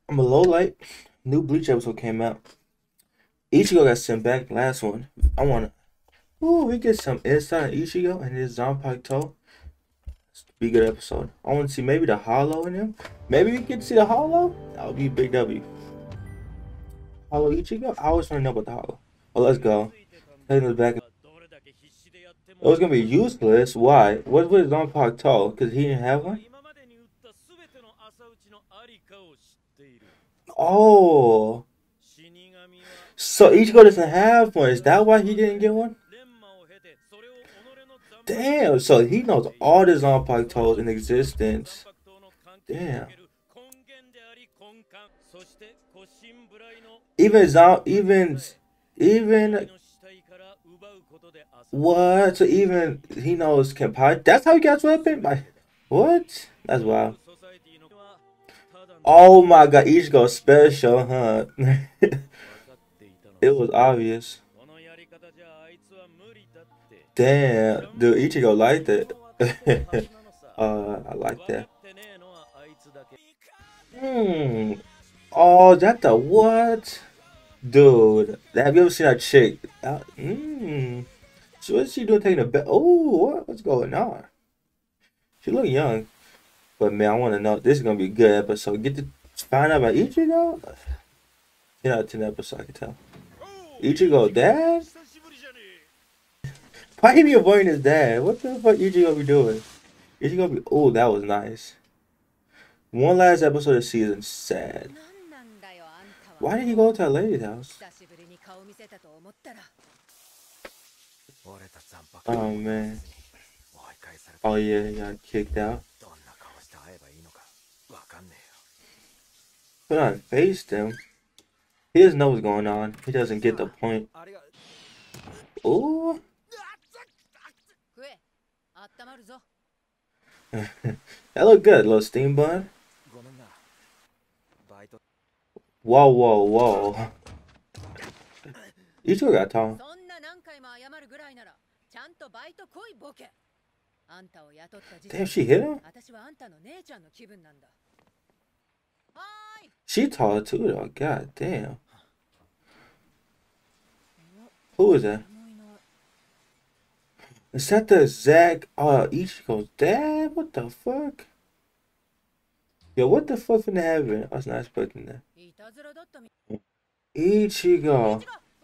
I'm a little late. New Bleach episode came out. Ichigo got sent back. Last one. I wanna. Ooh, we get some insight on Ichigo and his Zanpakuto. Be a good episode. I want to see maybe the Hollow in him. Maybe we get to see the Hollow. That would be a big W. Hollow Ichigo. I always want to know about the Hollow. Well, let's go. Taking us back. It was gonna be useless. Why? What was Zanpakuto? Because he didn't have one. Oh. So Ichigo doesn't have one. Is that why he didn't get one? Damn. So he knows all the Zanpakutos in existence. Damn. Even what? So even he knows Kenpai. That's how he gets weapon. What? That's wild. Oh my God, Ichigo special, huh? It was obvious. Damn, dude, Ichigo liked it. I like that. Oh, that the what? Dude, have you ever seen that chick? So what's she doing taking a bed? Oh, what's going on? She look young. But man, I want to know. This is going to be a good episode. Get to find out about Ichigo? 10 out of 10 episode, I can tell. Ichigo dad? Why he be avoiding his dad? What the fuck Ichigo be doing? Ichigo be... Oh, that was nice. One last episode of the season. Sad. Why did he go to that lady's house? Oh, man. Oh, yeah, he got kicked out. But I faced him. He doesn't know what's going on. He doesn't get the point. Ooh. That look good, little steam bun. Whoa, whoa, whoa. You two got tall. Damn, she hit him? She taller too, though. God damn. Who is that? Is that the Zack Ichigo's dad? What the fuck? Yo, what the fuck finna happen? I was not expecting that. Ichigo.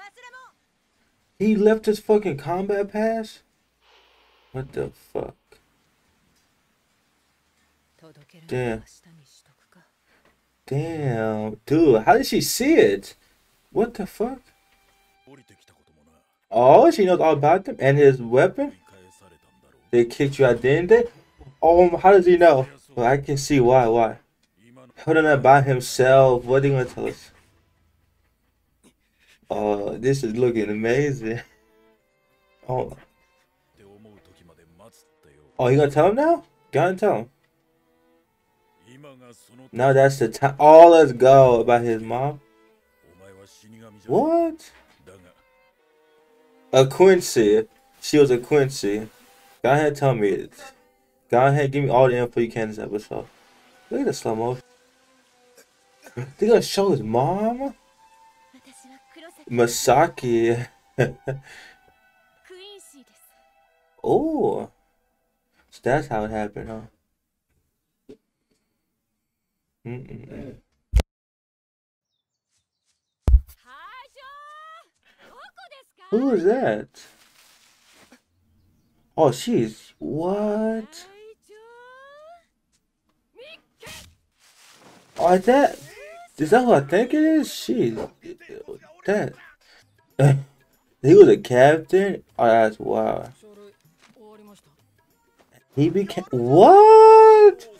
He left his fucking combat pass? What the fuck? Damn. Damn. Dude, how did she see it? What the fuck? Oh, she knows all about them and his weapon? They kicked you out, didn't they? Oh, how does he know? Well, I can see why. Why? Held on that by himself. What are you gonna tell us? Oh, this is looking amazing. Oh. Oh, you gonna tell him now? Go ahead and tell him. Now that's the time. Oh, let's go. About his mom. What? A Quincy. She was a Quincy. Go ahead and tell me it. Go ahead, give me all the info you can in this episode. Look at the slow motion. They're gonna show his mom? Masaki. Oh. So that's how it happened, huh? Who is that? Oh, she's what? Oh, is that who I think it is? That he was a captain. Oh, that's wow. He became what?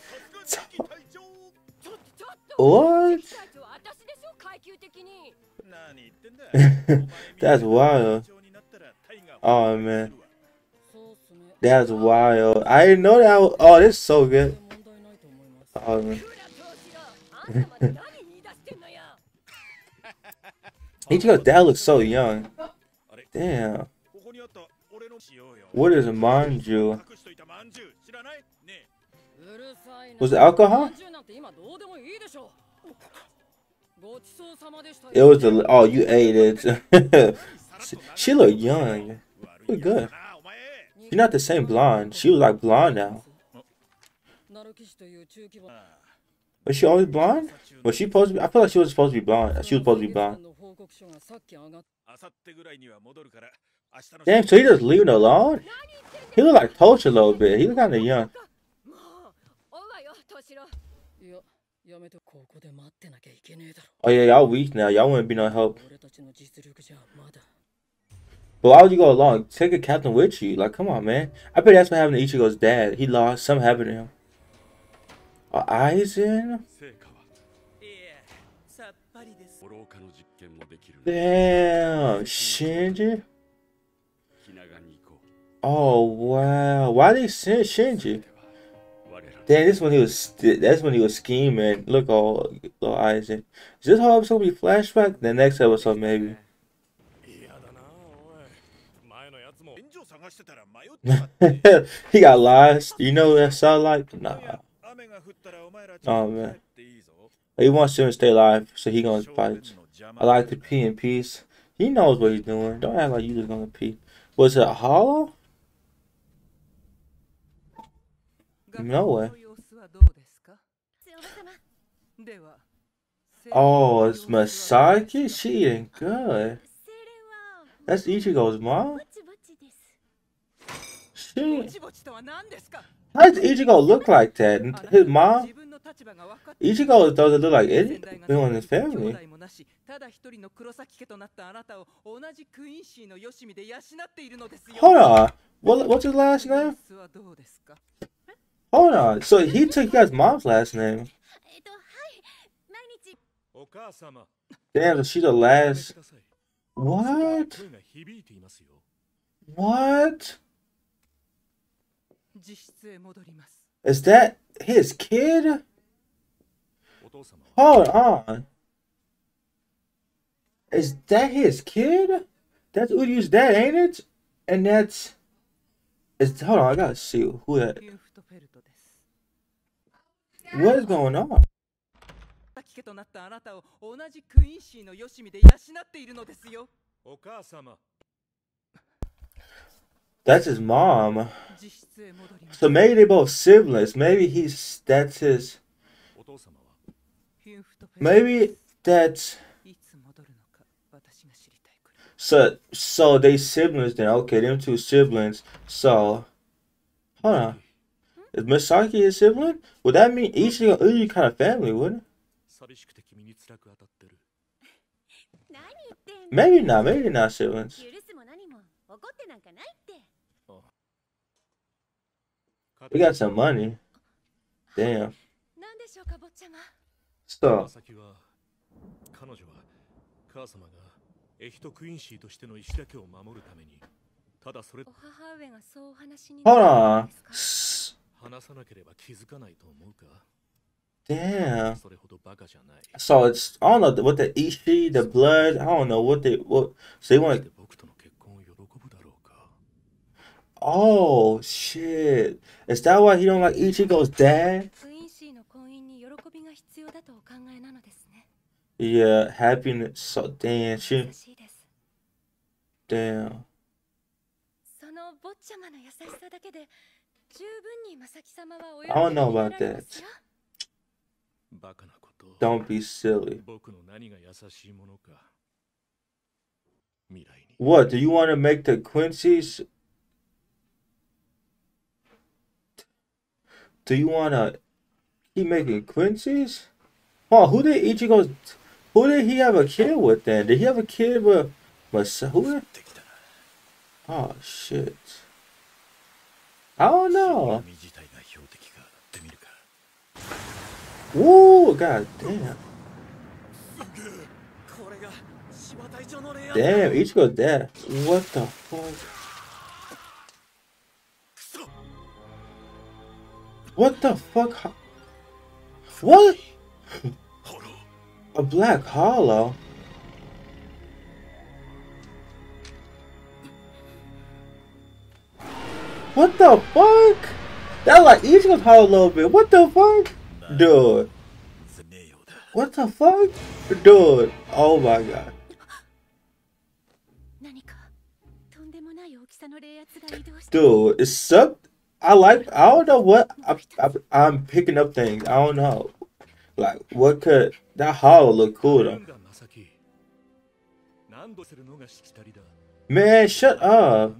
What? That's wild. Oh man, that's wild. I didn't know that. Oh, this is so good. Oh man. Ichigo's dad looks so young. Damn. What is a manju? Was it alcohol? It was the oh you ate it. She look young. Look good. She's not the same blonde. She was like blonde now. Was she always blonde? Was she supposed to be? I feel like she was supposed to be blonde. She was supposed to be blonde. Damn, so he just leaving her alone? He look like Poach a little bit. He look kind of young. Oh yeah, y'all weak now. Y'all wouldn't be no help. But why would you go along? Take a captain with you. Like, come on, man. I bet that's what happened to Ichigo's dad. He lost. Something happened to him. Aizen? Damn, Shinji? Oh wow. Why they send Shinji? Damn, this when he was that's when he was scheming. Look all little Aizen. Is this whole episode be flashback? The next episode maybe. He got lost. You know what that sound like? Nah. Oh man. He wants him to stay alive, so he gonna fight. I like to pee in peace. He knows what he's doing. Don't act like you just gonna pee. Was it a hollow? No way. Oh, it's Masaki? She ain't good. That's Ichigo's mom? How does Ichigo look like that? His mom? Ichigo doesn't look like anything in his family. Hold on. What's his last name? Hold on. So he took you guys' mom's last name. Damn, so she's the last. What? What? Is that his kid? Hold on. Is that his kid? That's Uryu's dad, ain't it? And that's... hold on, I gotta see who that... What is going on? That's his mom. So maybe they both siblings. Maybe that's his... Maybe that's... So they siblings then. Okay, them two siblings. So... Hold on. Is Masaki his sibling? Would that mean Ichigo kind of family, wouldn't it? Maybe not. Maybe they're not siblings. We got some money. Damn. So. Hold on. Damn. So it's, I don't know what the Ishi, the blood, I don't know what so they want. Oh shit. Is that why he don't like Ichigo's dad? Yeah, happiness. So damn, damn. I don't know about that. Don't be silly. What, do you want to make the Quincy's? Do you want to keep making Quincy's? Oh, who did he have a kid with then? Did he have a kid with who? Oh shit. I don't know. Woo, god damn. Damn, Ichigo's dead. What the fuck? What the fuck? What? A black hollow? What the fuck? That like Ichigo's hollow a little bit. What the fuck? Dude. What the fuck? Dude, oh my god. Dude, it's sucked. I don't know what, I'm picking up things. I don't know. Like, what could, that hollow look cool though. Man, shut up.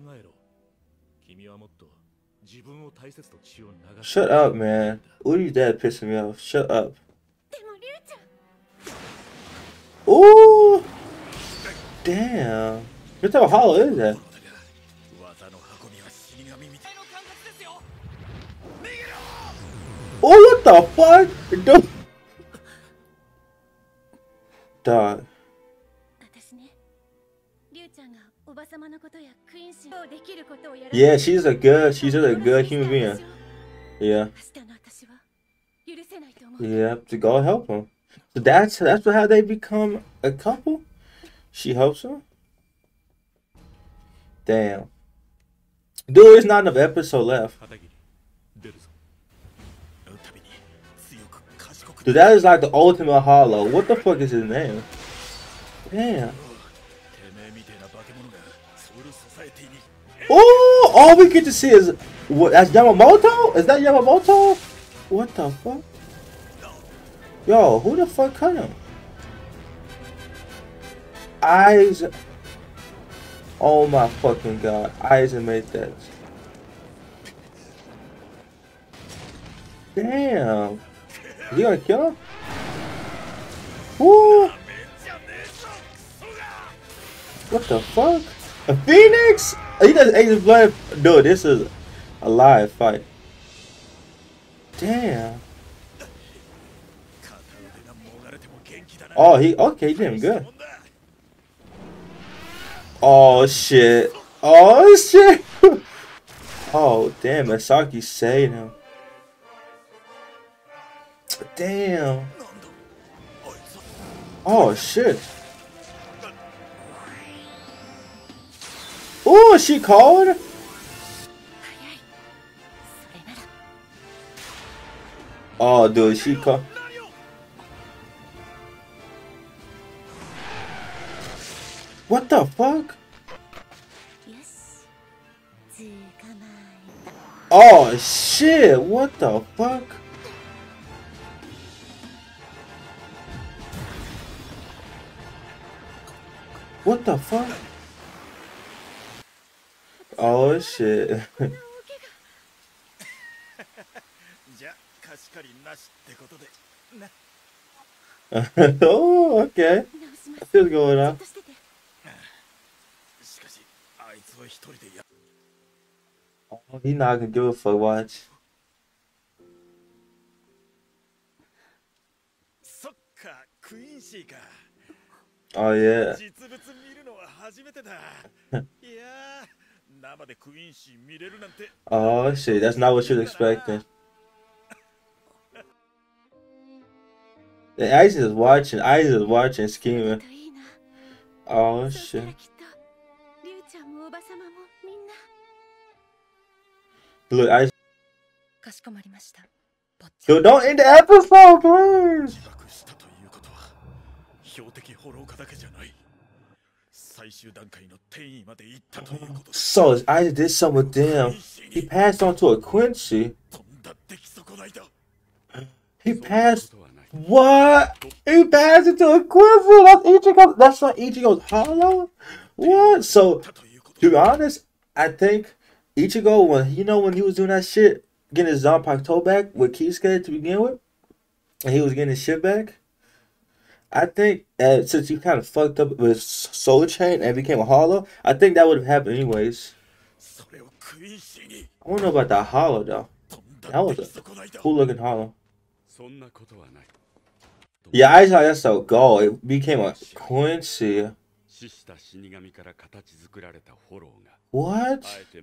Shut up, man. Udi's dad pissing me off. Shut up. Ooh. Damn. What type of hollow is that? Oh, what the fuck? Dude. Dog. Yeah, she's a good human being. Yeah. Yeah, to go help him. So that's how they become a couple? She helps him? Damn. Dude, there's not enough episode left. Dude, that is like the ultimate hollow. What the fuck is his name? Damn. Oh, all we get to see is what? That's Yamamoto? Is that Yamamoto? What the fuck? Yo, who the fuck cut him? Eyes. Oh my fucking god. Eyes and made that. Damn. You gonna kill him? Woo! What the fuck? A phoenix? He does Ace of Blood. Dude, this is a live fight. Damn. Oh, he did him good. Oh shit. Oh shit. Oh damn, Masaki saved him. Damn. Oh shit. Oh, she called? Oh dude, she called. What the fuck? Oh shit, what the fuck? What the fuck? Oh shit. Oh, okay. What's going on? Oh, he not gonna give a fuck, watch. Oh yeah. Oh shit, that's not what you was expecting. The Ice is watching, scheming. Oh shit. Look, Ice. Dude, don't end the episode, please. So Ice did something with them. He passed on to a Quincy. He passed. What? He passed it to a Quincy. That's Ichigo. That's why Ichigo's hollow. What? So, to be honest, I think Ichigo, when he was doing that shit, getting his Zanpakuto back with Kisuke to begin with, and he was getting his shit back, I think since he kind of fucked up with Soul Chain and became a hollow, I think that would have happened anyways. I don't know about that hollow though. That was a cool looking hollow. Yeah, I saw that so go. It became a Quincy. What?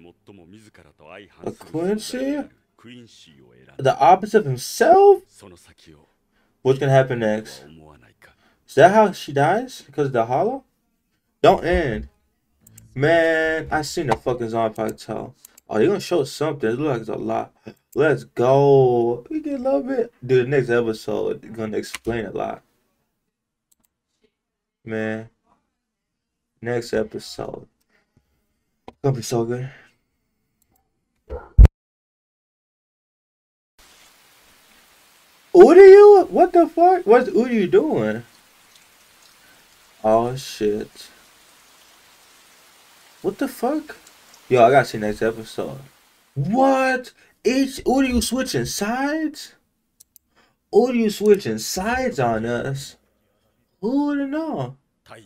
A Quincy? The opposite of himself? What's gonna happen next? Is that how she dies? Because of the hollow? Don't end. Man, I seen the fucking Zanpakuto. Oh, they're gonna show something. It looks like it's a lot. Let's go. We can love it. Dude, the next episode, they're gonna explain a lot. Man, next episode gonna be so good. Uryu? What the fuck? What's Uryu doing? Oh shit. What the fuck? Yo, I gotta see next episode. What? Uryu switching sides? Uryu switching sides on us? Who would have known?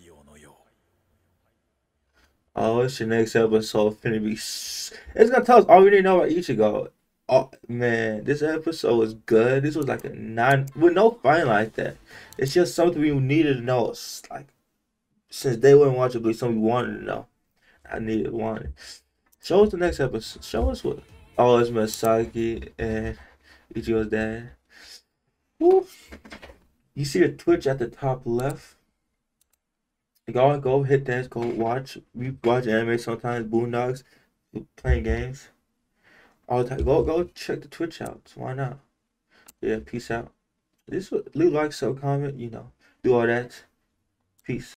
Oh, it's your next episode finna be. It's gonna tell us all we need to know about Ichigo. Oh man, this episode was good. This was like a 9 with no fighting like that. It's just something we needed to know. It's like since they wouldn't watch it, but something we wanted to know. I needed wanted. Show us the next episode. Show us what. Oh, it's Masaki and Ichigo's dad. Woo. You see the Twitch at the top left? Go hit that. Go watch. We watch anime sometimes. Boondocks, playing games all the time. Go check the Twitch out. Why not? Yeah. Peace out. Leave like, sub, comment. Do all that. Peace.